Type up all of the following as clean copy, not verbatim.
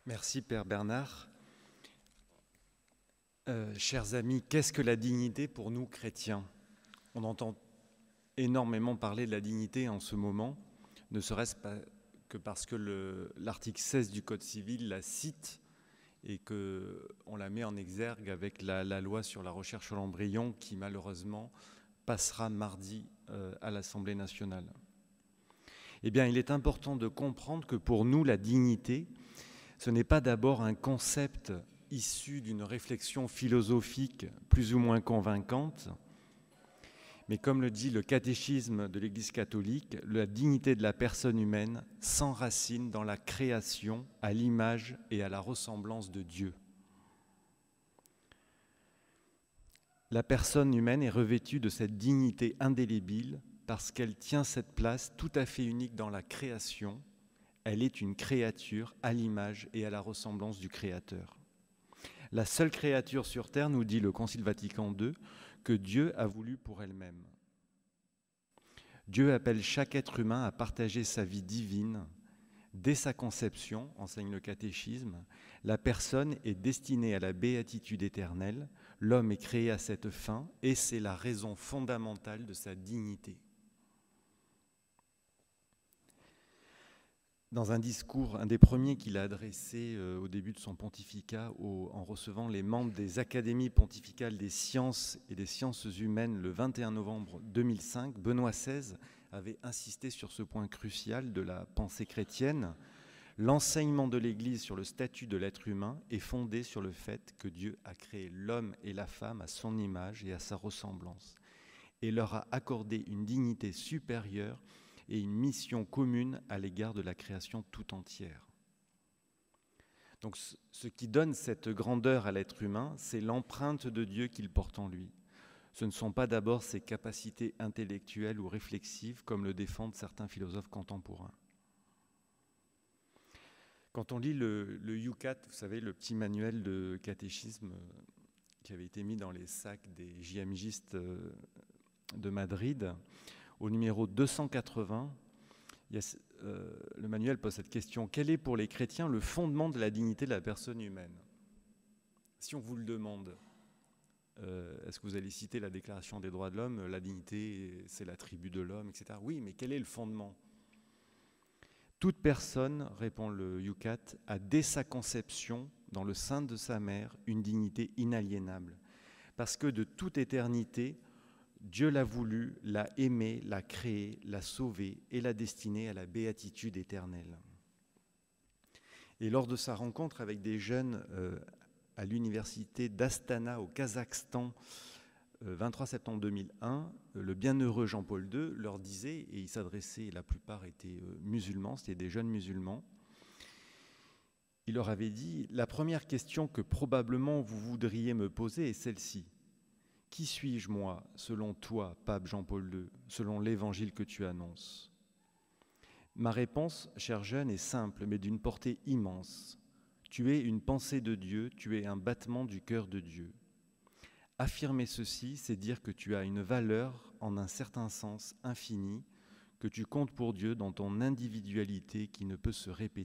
Merci Père Bernard. Chers amis, qu'est-ce que la dignité pour nous chrétiens? On entend énormément parler de la dignité en ce moment, ne serait-ce pas que parce que l'article 16 du Code civil la cite et qu'on la met en exergue avec la loi sur la recherche sur l'embryon qui malheureusement passera mardi à l'Assemblée nationale. Eh bien, il est important de comprendre que pour nous, la dignité, ce n'est pas d'abord un concept issu d'une réflexion philosophique plus ou moins convaincante, mais comme le dit le catéchisme de l'Église catholique, la dignité de la personne humaine s'enracine dans la création à l'image et à la ressemblance de Dieu. La personne humaine est revêtue de cette dignité indélébile parce qu'elle tient cette place tout à fait unique dans la création. Elle est une créature à l'image et à la ressemblance du Créateur. La seule créature sur terre, nous dit le Concile Vatican II, que Dieu a voulu pour elle-même. Dieu appelle chaque être humain à partager sa vie divine. Dès sa conception, enseigne le catéchisme, la personne est destinée à la béatitude éternelle. L'homme est créé à cette fin et c'est la raison fondamentale de sa dignité. Dans un discours, un des premiers qu'il a adressé au début de son pontificat, en recevant les membres des académies pontificales des sciences et des sciences humaines le 21 novembre 2005, Benoît XVI avait insisté sur ce point crucial de la pensée chrétienne. L'enseignement de l'Église sur le statut de l'être humain est fondé sur le fait que Dieu a créé l'homme et la femme à son image et à sa ressemblance et leur a accordé une dignité supérieure et une mission commune à l'égard de la création tout entière. Donc ce qui donne cette grandeur à l'être humain, c'est l'empreinte de Dieu qu'il porte en lui. Ce ne sont pas d'abord ses capacités intellectuelles ou réflexives, comme le défendent certains philosophes contemporains. Quand on lit le Yucat, vous savez, le petit manuel de catéchisme qui avait été mis dans les sacs des JMJistes de Madrid, au numéro 280, le manuel pose cette question. Quel est pour les chrétiens le fondement de la dignité de la personne humaine? Si on vous le demande, est-ce que vous allez citer la Déclaration des droits de l'homme? La dignité, c'est l'attribut de l'homme, etc. Oui, mais quel est le fondement? Toute personne, répond le Yucat, a dès sa conception, dans le sein de sa mère, une dignité inaliénable. Parce que de toute éternité, Dieu l'a voulu, l'a aimé, l'a créé, l'a sauvé et l'a destiné à la béatitude éternelle. Et lors de sa rencontre avec des jeunes à l'université d'Astana au Kazakhstan, 23 septembre 2001, le bienheureux Jean-Paul II leur disait, et il s'adressait, la plupart étaient musulmans, c'était des jeunes musulmans, il leur avait dit « La première question que probablement vous voudriez me poser est celle-ci. Qui suis-je, moi, selon toi, pape Jean-Paul II, selon l'évangile que tu annonces? Ma réponse, cher jeune, est simple, mais d'une portée immense. Tu es une pensée de Dieu, tu es un battement du cœur de Dieu. Affirmer ceci, c'est dire que tu as une valeur, en un certain sens, infinie, que tu comptes pour Dieu dans ton individualité qui ne peut se répéter. »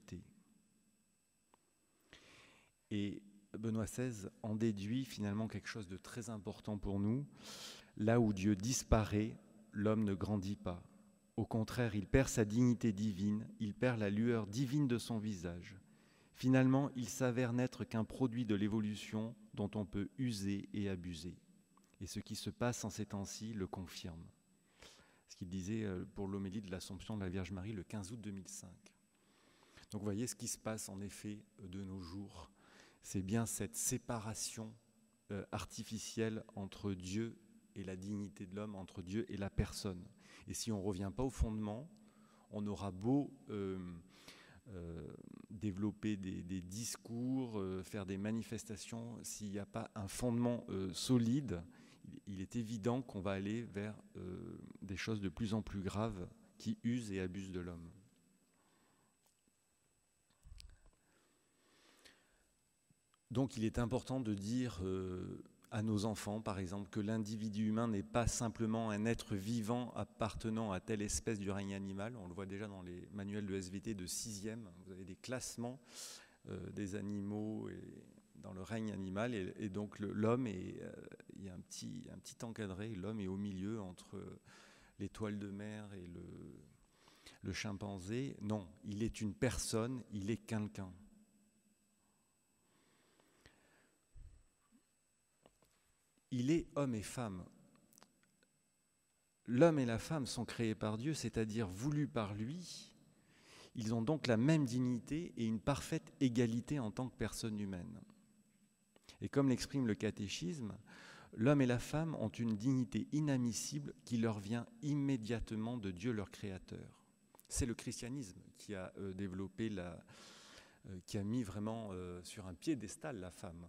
Et Benoît XVI en déduit finalement quelque chose de très important pour nous. Là où Dieu disparaît, l'homme ne grandit pas. Au contraire, il perd sa dignité divine, il perd la lueur divine de son visage. Finalement, il s'avère n'être qu'un produit de l'évolution dont on peut user et abuser. Et ce qui se passe en ces temps-ci le confirme. Ce qu'il disait pour l'homélie de l'Assomption de la Vierge Marie le 15 août 2005. Donc vous voyez ce qui se passe en effet de nos jours. C'est bien cette séparation artificielle entre Dieu et la dignité de l'homme, entre Dieu et la personne. Et si on ne revient pas au fondement, on aura beau développer des discours, faire des manifestations, s'il n'y a pas un fondement solide, il est évident qu'on va aller vers des choses de plus en plus graves qui usent et abusent de l'homme. Donc il est important de dire à nos enfants, par exemple, que l'individu humain n'est pas simplement un être vivant appartenant à telle espèce du règne animal. On le voit déjà dans les manuels de SVT de 6e, vous avez des classements des animaux et dans le règne animal, et donc l'homme il y a un petit encadré, l'homme est au milieu entre l'étoile de mer et le chimpanzé. Non, il est une personne, il est quelqu'un. Il est homme et femme. L'homme et la femme sont créés par Dieu, c'est-à-dire voulus par lui. Ils ont donc la même dignité et une parfaite égalité en tant que personne humaine. Et comme l'exprime le catéchisme, l'homme et la femme ont une dignité inadmissible qui leur vient immédiatement de Dieu leur Créateur. C'est le christianisme qui a développé, qui a mis vraiment sur un piédestal la femme.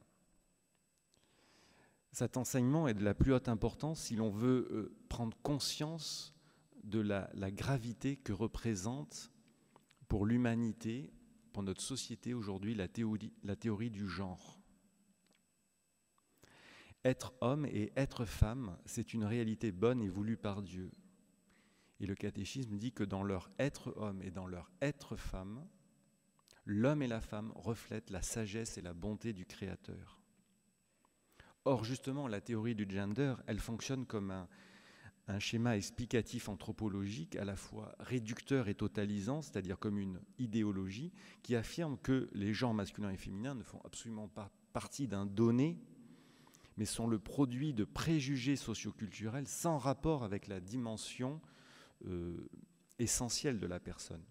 Cet enseignement est de la plus haute importance si l'on veut prendre conscience de la gravité que représente pour l'humanité, pour notre société aujourd'hui, la théorie du genre. Être homme et être femme, c'est une réalité bonne et voulue par Dieu. Et le catéchisme dit que dans leur être homme et dans leur être femme, l'homme et la femme reflètent la sagesse et la bonté du Créateur. Or, justement, la théorie du gender, elle fonctionne comme un schéma explicatif anthropologique à la fois réducteur et totalisant, c'est-à-dire comme une idéologie qui affirme que les genres masculins et féminins ne font absolument pas partie d'un donné, mais sont le produit de préjugés socioculturels sans rapport avec la dimension essentielle de la personne.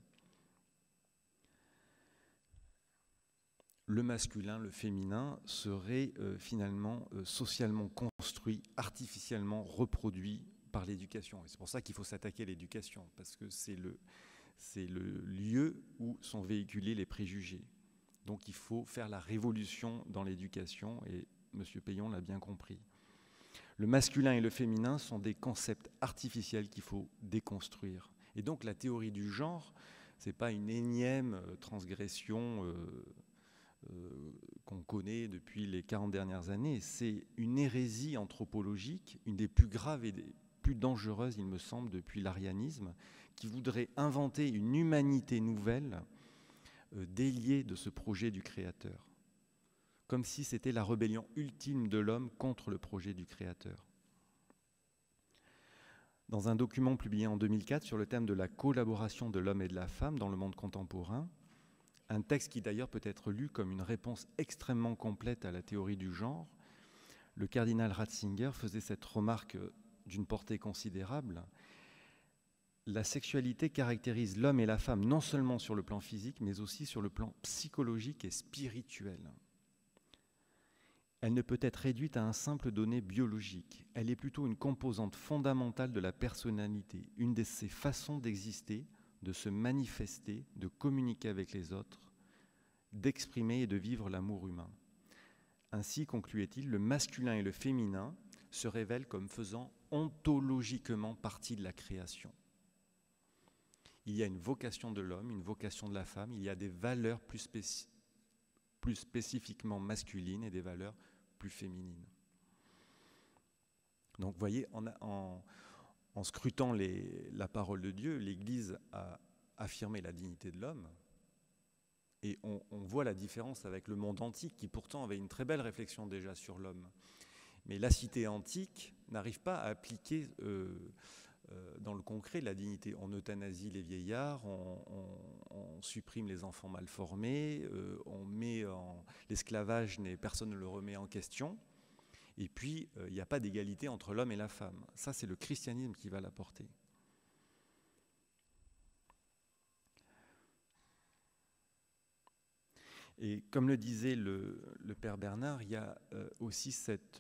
Le masculin, le féminin seraient finalement socialement construits, artificiellement reproduits par l'éducation. Et c'est pour ça qu'il faut s'attaquer à l'éducation, parce que c'est le lieu où sont véhiculés les préjugés. Donc il faut faire la révolution dans l'éducation, et M. Payon l'a bien compris. Le masculin et le féminin sont des concepts artificiels qu'il faut déconstruire. Et donc la théorie du genre, ce n'est pas une énième transgression qu'on connaît depuis les 40 dernières années, c'est une hérésie anthropologique, une des plus graves et des plus dangereuses, il me semble, depuis l'arianisme, qui voudrait inventer une humanité nouvelle déliée de ce projet du Créateur, comme si c'était la rébellion ultime de l'homme contre le projet du Créateur. Dans un document publié en 2004 sur le thème de la collaboration de l'homme et de la femme dans le monde contemporain, un texte qui d'ailleurs peut être lu comme une réponse extrêmement complète à la théorie du genre, le cardinal Ratzinger faisait cette remarque d'une portée considérable. La sexualité caractérise l'homme et la femme non seulement sur le plan physique, mais aussi sur le plan psychologique et spirituel. Elle ne peut être réduite à un simple donné biologique. Elle est plutôt une composante fondamentale de la personnalité, une de ses façons d'exister, de se manifester, de communiquer avec les autres, d'exprimer et de vivre l'amour humain. Ainsi, concluait-il, le masculin et le féminin se révèlent comme faisant ontologiquement partie de la création. Il y a une vocation de l'homme, une vocation de la femme, il y a des valeurs plus spécifiquement masculines et des valeurs plus féminines. Donc vous voyez, en scrutant la parole de Dieu, l'Église a affirmé la dignité de l'homme, et on voit la différence avec le monde antique qui pourtant avait une très belle réflexion déjà sur l'homme. Mais la cité antique n'arrive pas à appliquer dans le concret la dignité. On euthanasie les vieillards, on supprime les enfants mal formés, on met l'esclavage, personne ne le remet en question. Et puis, il n'y a pas d'égalité entre l'homme et la femme. Ça, c'est le christianisme qui va l'apporter. Et comme le disait le père Bernard, il y a aussi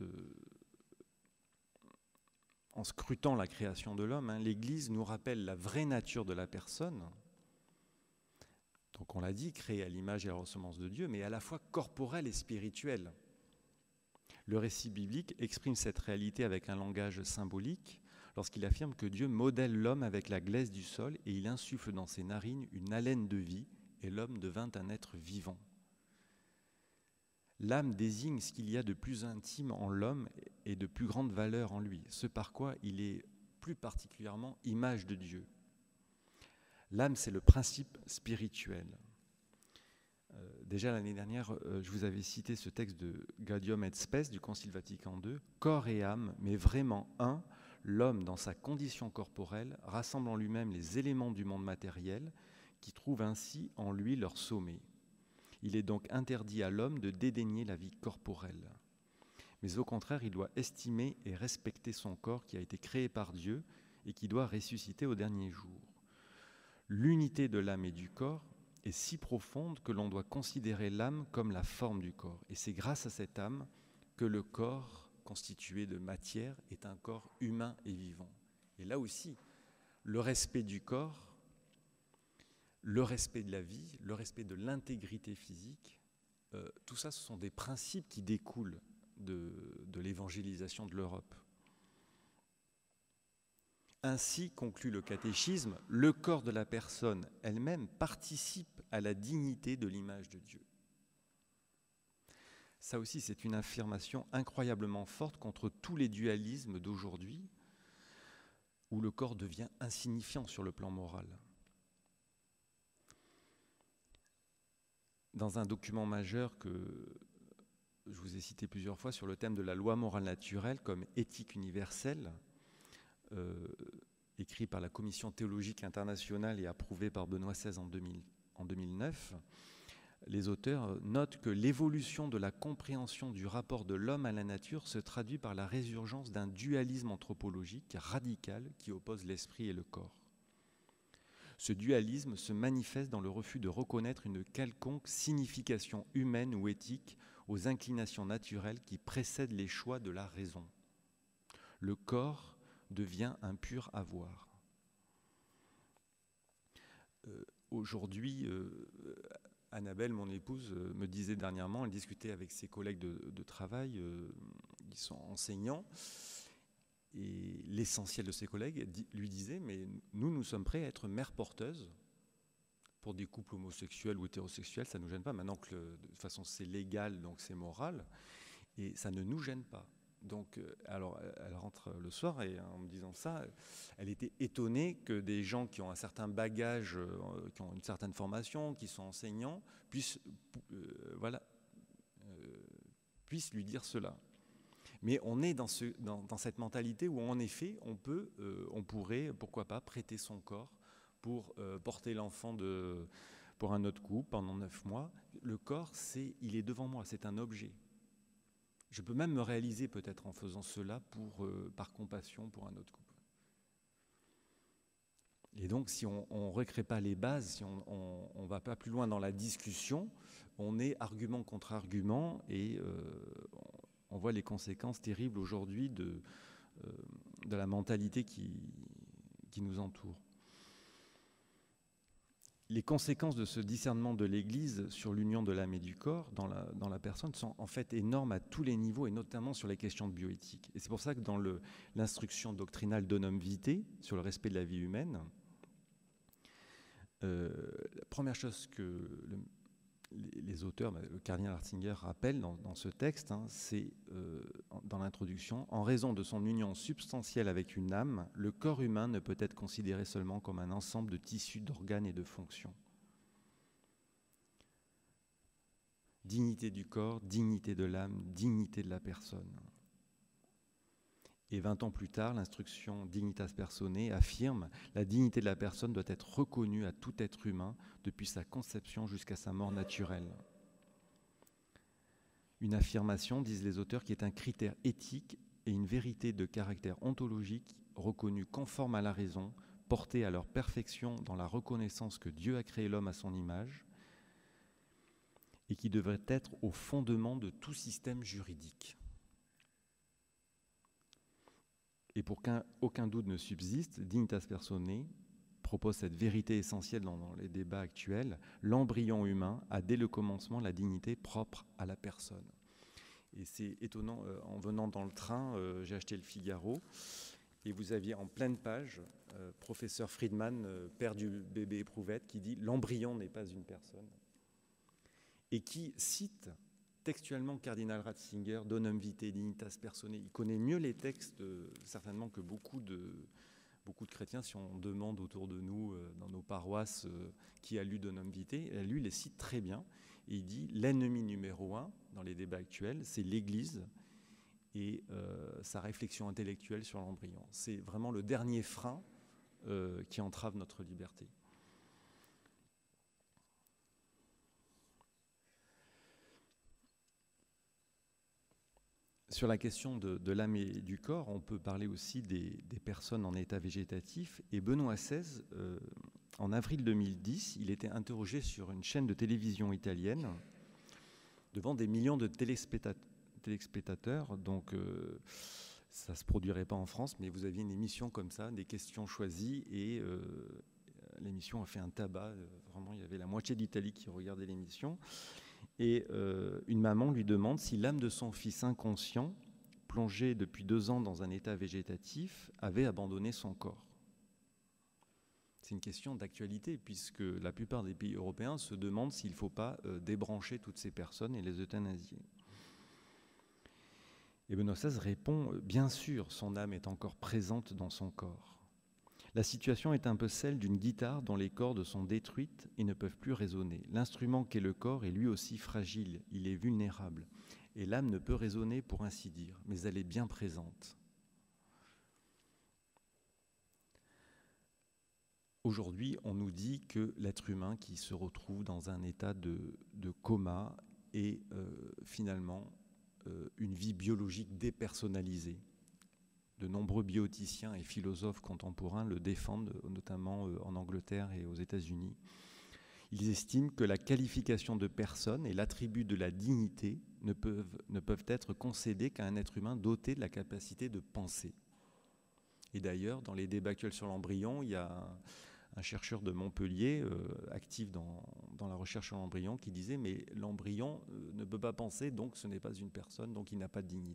en scrutant la création de l'homme, l'Église nous rappelle la vraie nature de la personne. Donc on l'a dit, créée à l'image et à la ressemblance de Dieu, mais à la fois corporelle et spirituelle. Le récit biblique exprime cette réalité avec un langage symbolique lorsqu'il affirme que Dieu modèle l'homme avec la glaise du sol et il insuffle dans ses narines une haleine de vie et l'homme devint un être vivant. L'âme désigne ce qu'il y a de plus intime en l'homme et de plus grande valeur en lui, ce par quoi il est plus particulièrement image de Dieu. L'âme, c'est le principe spirituel. Déjà l'année dernière, je vous avais cité ce texte de Gaudium et Spes du Concile Vatican II. Corps et âme, mais vraiment un, l'homme dans sa condition corporelle rassemble en lui-même les éléments du monde matériel qui trouvent ainsi en lui leur sommet. Il est donc interdit à l'homme de dédaigner la vie corporelle. Mais au contraire, il doit estimer et respecter son corps qui a été créé par Dieu et qui doit ressusciter au dernier jour. L'unité de l'âme et du corps est si profonde que l'on doit considérer l'âme comme la forme du corps. Et c'est grâce à cette âme que le corps, constitué de matière, est un corps humain et vivant. Et là aussi, le respect du corps, le respect de la vie, le respect de l'intégrité physique, tout ça, ce sont des principes qui découlent de l'évangélisation de l'Europe. Ainsi, conclut le catéchisme, le corps de la personne elle-même participe à la dignité de l'image de Dieu. Ça aussi, c'est une affirmation incroyablement forte contre tous les dualismes d'aujourd'hui, où le corps devient insignifiant sur le plan moral. Dans un document majeur que je vous ai cité plusieurs fois sur le thème de la loi morale naturelle comme éthique universelle, écrit par la Commission théologique internationale et approuvé par Benoît XVI en 2009, les auteurs notent que l'évolution de la compréhension du rapport de l'homme à la nature se traduit par la résurgence d'un dualisme anthropologique radical qui oppose l'esprit et le corps. Ce dualisme se manifeste dans le refus de reconnaître une quelconque signification humaine ou éthique aux inclinations naturelles qui précèdent les choix de la raison. Le corps devient un pur avoir. Aujourd'hui, Annabelle, mon épouse, me disait dernièrement, elle discutait avec ses collègues de travail, ils sont enseignants, et l'essentiel de ses collègues lui disait, mais nous sommes prêts à être mères porteuses pour des couples homosexuels ou hétérosexuels, ça ne nous gêne pas, maintenant que de toute façon c'est légal, donc c'est moral, et ça ne nous gêne pas. Donc, alors, elle rentre le soir et en me disant ça, elle était étonnée que des gens qui ont un certain bagage, qui ont une certaine formation, qui sont enseignants, puissent lui dire cela. Mais on est dans cette mentalité où, en effet, on pourrait, pourquoi pas, prêter son corps pour porter l'enfant pour un autre couple pendant 9 mois. Le corps, il est devant moi, c'est un objet. Je peux même me réaliser peut-être en faisant cela par compassion pour un autre couple. Et donc, si on ne recrée pas les bases, si on ne va pas plus loin dans la discussion, on est argument contre argument et on voit les conséquences terribles aujourd'hui de la mentalité qui nous entoure. Les conséquences de ce discernement de l'Église sur l'union de l'âme et du corps dans la personne sont en fait énormes à tous les niveaux et notamment sur les questions de bioéthique. Et c'est pour ça que dans l'instruction doctrinale Donum Vitae sur le respect de la vie humaine, la première chose que les auteurs, le cardinal Ratzinger rappelle dans ce texte, c'est dans l'introduction, en raison de son union substantielle avec une âme, le corps humain ne peut être considéré seulement comme un ensemble de tissus, d'organes et de fonctions. Dignité du corps, dignité de l'âme, dignité de la personne. Et 20 ans plus tard, l'instruction Dignitas Personae affirme « La dignité de la personne doit être reconnue à tout être humain depuis sa conception jusqu'à sa mort naturelle. » Une affirmation, disent les auteurs, qui est un critère éthique et une vérité de caractère ontologique reconnue conforme à la raison, portée à leur perfection dans la reconnaissance que Dieu a créé l'homme à son image et qui devrait être au fondement de tout système juridique. Et pour qu'aucun doute ne subsiste, Dignitas Personae propose cette vérité essentielle dans les débats actuels. L'embryon humain a dès le commencement la dignité propre à la personne. Et c'est étonnant, en venant dans le train, j'ai acheté le Figaro, et vous aviez en pleine page professeur Friedman, père du bébé éprouvette, qui dit « L'embryon n'est pas une personne », et qui cite textuellement cardinal Ratzinger, Donum Vitae, Dignitas Personae. Il connaît mieux les textes certainement que beaucoup de chrétiens. Si on demande autour de nous, dans nos paroisses, qui a lu Donum Vitae, lui les cite très bien. Et il dit l'ennemi numéro un dans les débats actuels, c'est l'Église et sa réflexion intellectuelle sur l'embryon. C'est vraiment le dernier frein qui entrave notre liberté. Sur la question de l'âme et du corps, on peut parler aussi des personnes en état végétatif. Et Benoît XVI, en avril 2010, il était interrogé sur une chaîne de télévision italienne devant des millions de téléspectateurs. Donc, ça ne se produirait pas en France, mais vous aviez une émission comme ça, des questions choisies, et l'émission a fait un tabac. Vraiment, il y avait la moitié d'Italie qui regardait l'émission. Et une maman lui demande si l'âme de son fils inconscient, plongé depuis 2 ans dans un état végétatif, avait abandonné son corps. C'est une question d'actualité, puisque la plupart des pays européens se demandent s'il ne faut pas débrancher toutes ces personnes et les euthanasier. Et Benoît XVI répond « Bien sûr, son âme est encore présente dans son corps. La situation est un peu celle d'une guitare dont les cordes sont détruites et ne peuvent plus résonner. L'instrument qu'est le corps est lui aussi fragile, il est vulnérable. Et l'âme ne peut résonner pour ainsi dire, mais elle est bien présente. » Aujourd'hui, on nous dit que l'être humain qui se retrouve dans un état de coma est finalement une vie biologique dépersonnalisée. De nombreux bioéthiciens et philosophes contemporains le défendent, notamment en Angleterre et aux États-Unis. Ils estiment que la qualification de personne et l'attribut de la dignité ne peuvent être concédés qu'à un être humain doté de la capacité de penser. Et d'ailleurs, dans les débats actuels sur l'embryon, il y a un chercheur de Montpellier, actif dans la recherche sur l'embryon, qui disait « mais l'embryon ne peut pas penser, donc ce n'est pas une personne, donc il n'a pas de dignité ».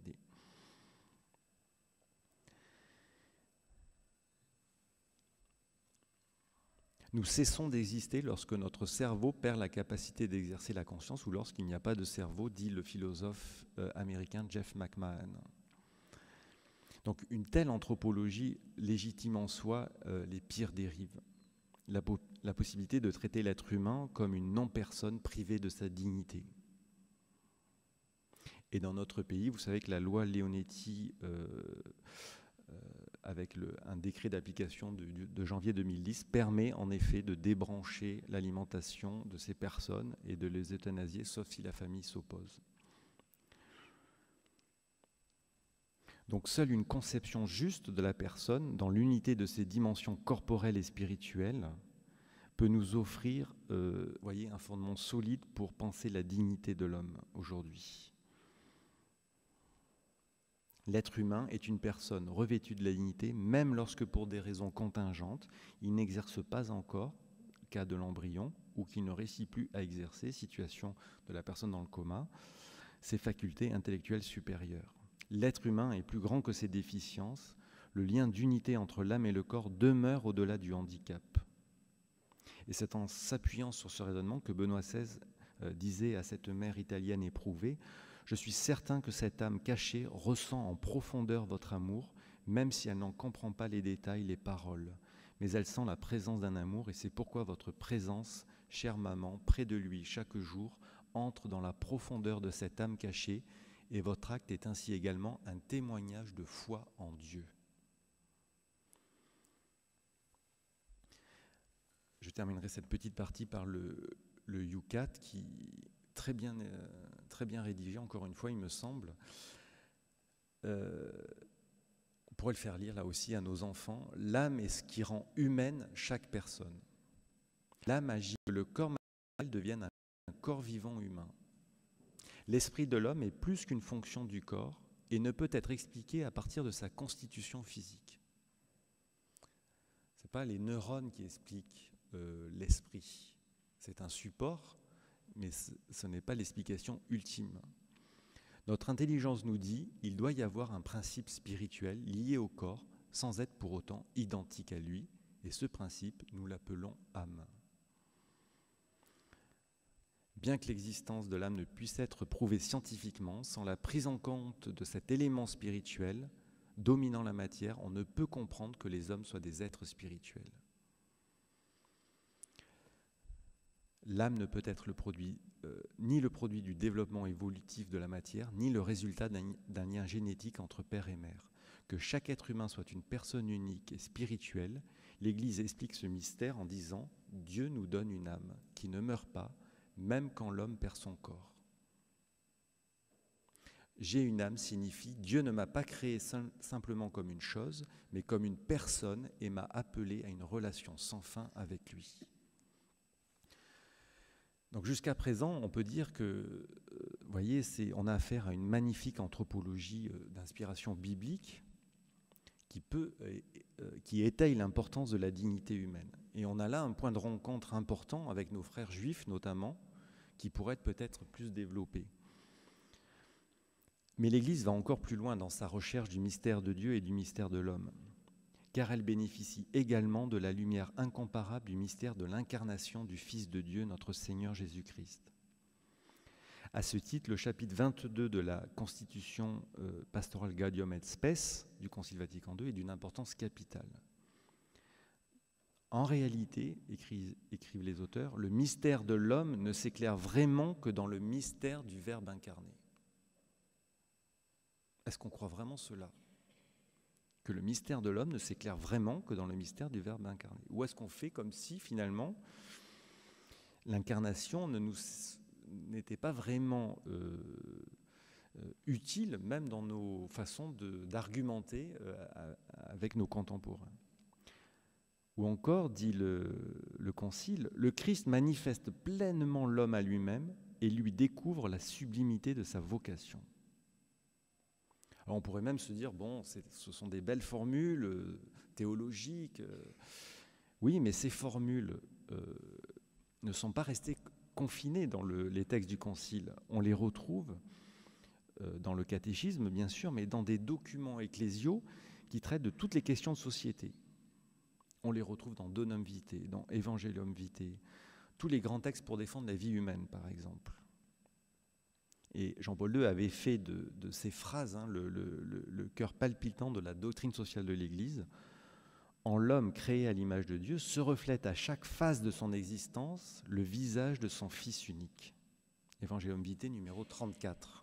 Nous cessons d'exister lorsque notre cerveau perd la capacité d'exercer la conscience ou lorsqu'il n'y a pas de cerveau, dit le philosophe américain Jeff McMahon. Donc une telle anthropologie légitime en soi les pires dérives. La possibilité de traiter l'être humain comme une non-personne privée de sa dignité. Et dans notre pays, vous savez que la loi Leonetti, avec un décret d'application de janvier 2010, permet en effet de débrancher l'alimentation de ces personnes et de les euthanasier, sauf si la famille s'oppose. Donc seule une conception juste de la personne, dans l'unité de ses dimensions corporelles et spirituelles, peut nous offrir un fondement solide pour penser la dignité de l'homme aujourd'hui. L'être humain est une personne revêtue de la dignité, même lorsque pour des raisons contingentes, il n'exerce pas encore, cas de l'embryon, ou qu'il ne réussit plus à exercer, situation de la personne dans le coma, ses facultés intellectuelles supérieures. L'être humain est plus grand que ses déficiences, le lien d'unité entre l'âme et le corps demeure au-delà du handicap. Et c'est en s'appuyant sur ce raisonnement que Benoît XVI disait à cette mère italienne éprouvée « Je suis certain que cette âme cachée ressent en profondeur votre amour, même si elle n'en comprend pas les détails, les paroles. Mais elle sent la présence d'un amour et c'est pourquoi votre présence, chère maman, près de lui chaque jour, entre dans la profondeur de cette âme cachée et votre acte est ainsi également un témoignage de foi en Dieu. » Je terminerai cette petite partie par le UCAT qui très bien rédigé, encore une fois, il me semble. On pourrait le faire lire là aussi à nos enfants. L'âme est ce qui rend humaine chaque personne. L'âme agit que le corps matériel devienne un corps vivant humain. L'esprit de l'homme est plus qu'une fonction du corps et ne peut être expliqué à partir de sa constitution physique. Ce n'est pas les neurones qui expliquent l'esprit. C'est un support, mais ce n'est pas l'explication ultime. Notre intelligence nous dit qu'il doit y avoir un principe spirituel lié au corps, sans être pour autant identique à lui, et ce principe, nous l'appelons âme. Bien que l'existence de l'âme ne puisse être prouvée scientifiquement, sans la prise en compte de cet élément spirituel dominant la matière, on ne peut comprendre que les hommes soient des êtres spirituels. L'âme ne peut être le produit ni le produit du développement évolutif de la matière, ni le résultat d'un lien génétique entre père et mère. Que chaque être humain soit une personne unique et spirituelle, l'Église explique ce mystère en disant « Dieu nous donne une âme qui ne meurt pas, même quand l'homme perd son corps. » J'ai une âme signifie Dieu ne m'a pas créé simplement comme une chose, mais comme une personne et m'a appelé à une relation sans fin avec lui. Donc jusqu'à présent, on peut dire que, vous voyez, on a affaire à une magnifique anthropologie d'inspiration biblique qui étaye l'importance de la dignité humaine. Et on a là un point de rencontre important avec nos frères juifs notamment, qui pourrait être peut-être plus développé. Mais l'Église va encore plus loin dans sa recherche du mystère de Dieu et du mystère de l'homme, car elle bénéficie également de la lumière incomparable du mystère de l'incarnation du Fils de Dieu, notre Seigneur Jésus-Christ. À ce titre, le chapitre 22 de la Constitution pastorale Gaudium et Spes du Concile Vatican II est d'une importance capitale. En réalité, écrivent les auteurs, le mystère de l'homme ne s'éclaire vraiment que dans le mystère du Verbe incarné. Est-ce qu'on croit vraiment cela ? Que le mystère de l'homme ne s'éclaire vraiment que dans le mystère du Verbe incarné ? Ou est-ce qu'on fait comme si, finalement, l'incarnation n'était pas vraiment utile, même dans nos façons d'argumenter avec nos contemporains ? Ou encore, dit le Concile, le Christ manifeste pleinement l'homme à lui-même et lui découvre la sublimité de sa vocation. Alors on pourrait même se dire, bon, ce sont des belles formules théologiques. Oui, mais ces formules ne sont pas restées confinées dans les textes du Concile. On les retrouve dans le catéchisme, bien sûr, mais dans des documents ecclésiaux qui traitent de toutes les questions de société. On les retrouve dans Donum Vitae, dans Evangelium Vitae, tous les grands textes pour défendre la vie humaine, par exemple. Et Jean-Paul II avait fait de ces phrases le cœur palpitant de la doctrine sociale de l'Église. En l'homme créé à l'image de Dieu se reflète à chaque phase de son existence le visage de son Fils unique. Evangelium Vitae numéro 34.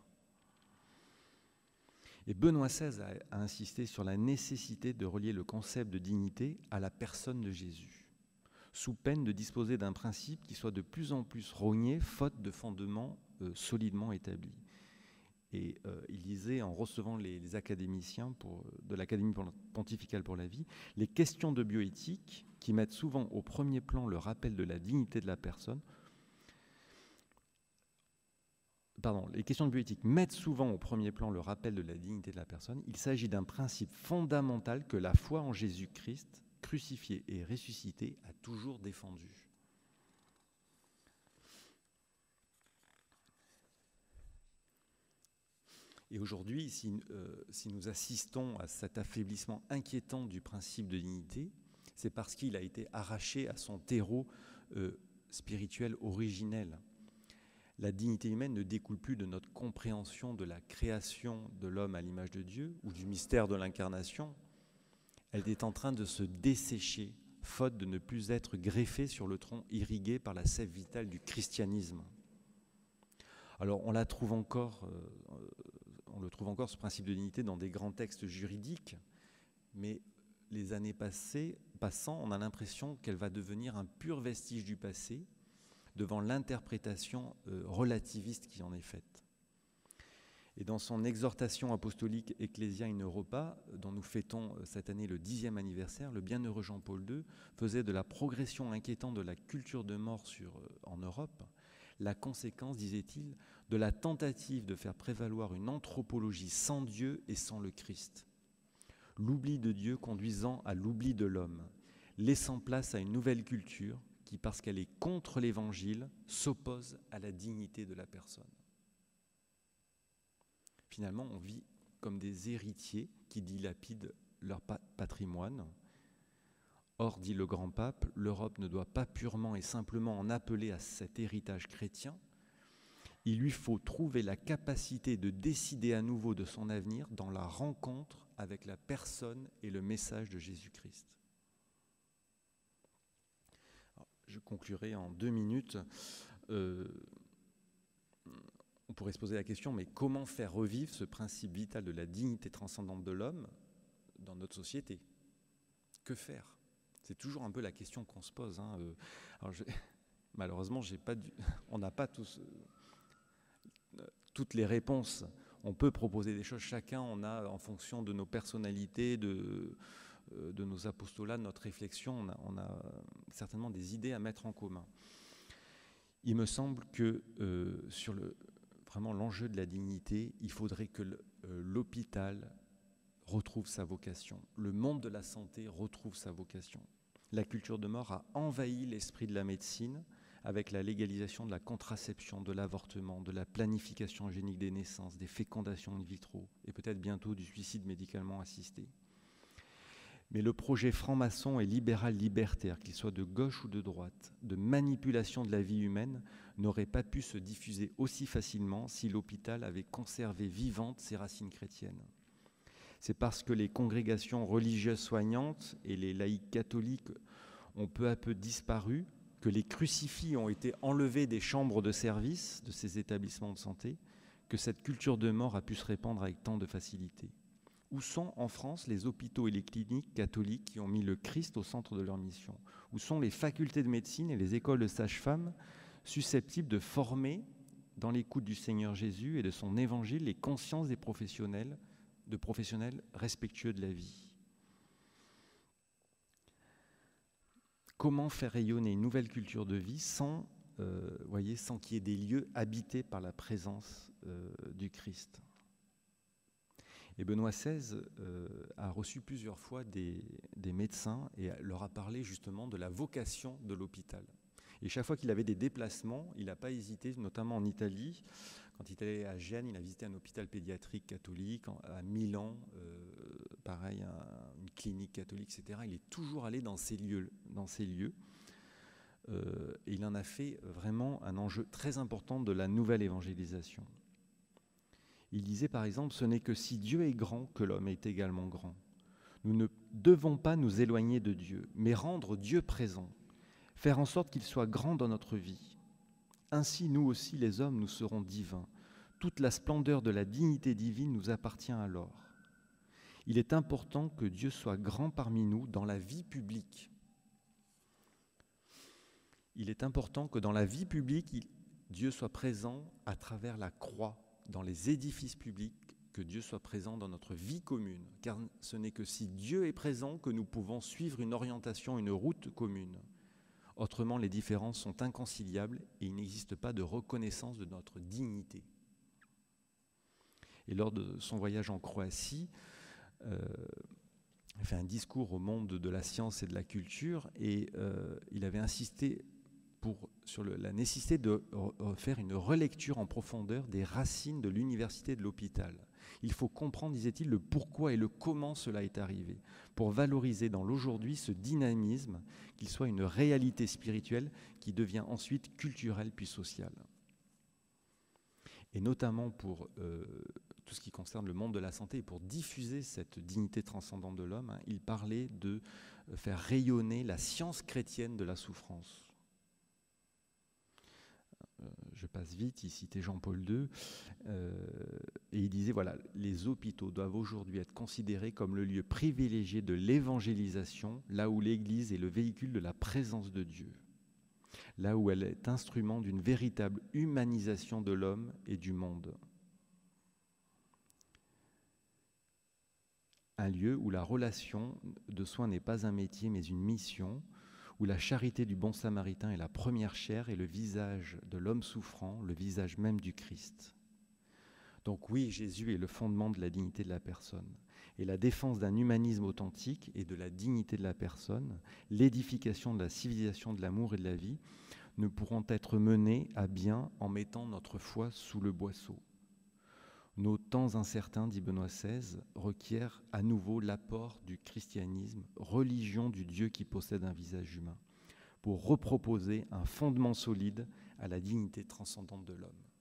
Et Benoît XVI a insisté sur la nécessité de relier le concept de dignité à la personne de Jésus, sous peine de disposer d'un principe qui soit de plus en plus rogné, faute de fondements solidement établis. Et il disait, en recevant les académiciens de l'Académie pontificale pour la vie, les questions de bioéthique, qui mettent souvent au premier plan le rappel de la dignité de la personne, les questions de bioéthique mettent souvent au premier plan le rappel de la dignité de la personne. Il s'agit d'un principe fondamental que la foi en Jésus-Christ, crucifié et ressuscité, a toujours défendu. Et aujourd'hui, si nous assistons à cet affaiblissement inquiétant du principe de dignité, c'est parce qu'il a été arraché à son terreau spirituel originel. La dignité humaine ne découle plus de notre compréhension de la création de l'homme à l'image de Dieu ou du mystère de l'incarnation. Elle est en train de se dessécher, faute de ne plus être greffée sur le tronc irrigué par la sève vitale du christianisme. Alors on le trouve encore, ce principe de dignité, dans des grands textes juridiques, mais les années passant, on a l'impression qu'elle va devenir un pur vestige du passé, devant l'interprétation relativiste qui en est faite. Et dans son exhortation apostolique Ecclesia in Europa, dont nous fêtons cette année le 10e anniversaire, le bienheureux Jean-Paul II faisait de la progression inquiétante de la culture de mort en Europe la conséquence, disait-il, de la tentative de faire prévaloir une anthropologie sans Dieu et sans le Christ. L'oubli de Dieu conduisant à l'oubli de l'homme, laissant place à une nouvelle culture qui, parce qu'elle est contre l'Évangile, s'oppose à la dignité de la personne. Finalement, on vit comme des héritiers qui dilapident leur patrimoine. Or, dit le grand pape, l'Europe ne doit pas purement et simplement en appeler à cet héritage chrétien. Il lui faut trouver la capacité de décider à nouveau de son avenir dans la rencontre avec la personne et le message de Jésus-Christ. Je conclurai en 2 minutes. on pourrait se poser la question, mais comment faire revivre ce principe vital de la dignité transcendante de l'homme dans notre société? Que faire? C'est toujours un peu la question qu'on se pose. Alors malheureusement, on n'a pas toutes les réponses. On peut proposer des choses. Chacun, on a, en fonction de nos personnalités, de nos apostolats, de notre réflexion, on a certainement des idées à mettre en commun. Il me semble que sur vraiment l'enjeu de la dignité, il faudrait que l'hôpital retrouve sa vocation, le monde de la santé retrouve sa vocation. La culture de mort a envahi l'esprit de la médecine avec la légalisation de la contraception, de l'avortement, de la planification génique des naissances, des fécondations in vitro et peut-être bientôt du suicide médicalement assisté. Mais le projet franc-maçon et libéral-libertaire, qu'il soit de gauche ou de droite, de manipulation de la vie humaine, n'aurait pas pu se diffuser aussi facilement si l'hôpital avait conservé vivantes ses racines chrétiennes. C'est parce que les congrégations religieuses soignantes et les laïcs catholiques ont peu à peu disparu, que les crucifix ont été enlevés des chambres de service de ces établissements de santé, que cette culture de mort a pu se répandre avec tant de facilité. Où sont en France les hôpitaux et les cliniques catholiques qui ont mis le Christ au centre de leur mission? Où sont les facultés de médecine et les écoles de sages-femmes susceptibles de former dans l'écoute du Seigneur Jésus et de son évangile les consciences des professionnels, de professionnels respectueux de la vie? Comment faire rayonner une nouvelle culture de vie sans qu'il y ait des lieux habités par la présence du Christ? Et Benoît XVI a reçu plusieurs fois des médecins et leur a parlé justement de la vocation de l'hôpital. Et chaque fois qu'il avait des déplacements, il n'a pas hésité, notamment en Italie. Quand il est allé à Gênes, il a visité un hôpital pédiatrique catholique. À Milan, pareil, une clinique catholique, etc. Il est toujours allé dans ces lieux. Et il en a fait vraiment un enjeu très important de la nouvelle évangélisation. Il disait par exemple, ce n'est que si Dieu est grand que l'homme est également grand. Nous ne devons pas nous éloigner de Dieu, mais rendre Dieu présent, faire en sorte qu'il soit grand dans notre vie. Ainsi, nous aussi, les hommes, nous serons divins. Toute la splendeur de la dignité divine nous appartient alors. Il est important que Dieu soit grand parmi nous dans la vie publique. Il est important que dans la vie publique, Dieu soit présent à travers la croix, dans les édifices publics, que Dieu soit présent dans notre vie commune, car ce n'est que si Dieu est présent que nous pouvons suivre une orientation, une route commune. Autrement, les différences sont inconciliables et il n'existe pas de reconnaissance de notre dignité. Et lors de son voyage en Croatie, il a fait un discours au monde de la science et de la culture et il avait insisté sur la nécessité de faire une relecture en profondeur des racines de l'université de l'hôpital. Il faut comprendre, disait-il, le pourquoi et le comment cela est arrivé, pour valoriser dans l'aujourd'hui ce dynamisme, qu'il soit une réalité spirituelle qui devient ensuite culturelle puis sociale. Et notamment pour tout ce qui concerne le monde de la santé et pour diffuser cette dignité transcendante de l'homme, il parlait de faire rayonner la science chrétienne de la souffrance. Je passe vite, il citait Jean-Paul II, et il disait, voilà, les hôpitaux doivent aujourd'hui être considérés comme le lieu privilégié de l'évangélisation, là où l'Église est le véhicule de la présence de Dieu, là où elle est instrument d'une véritable humanisation de l'homme et du monde. Un lieu où la relation de soins n'est pas un métier mais une mission, où la charité du bon samaritain est la première chair et le visage de l'homme souffrant, le visage même du Christ. Donc oui, Jésus est le fondement de la dignité de la personne. Et la défense d'un humanisme authentique et de la dignité de la personne, l'édification de la civilisation de l'amour et de la vie, ne pourront être menées à bien en mettant notre foi sous le boisseau. Nos temps incertains, dit Benoît XVI, requièrent à nouveau l'apport du christianisme, religion du Dieu qui possède un visage humain, pour reproposer un fondement solide à la dignité transcendante de l'homme.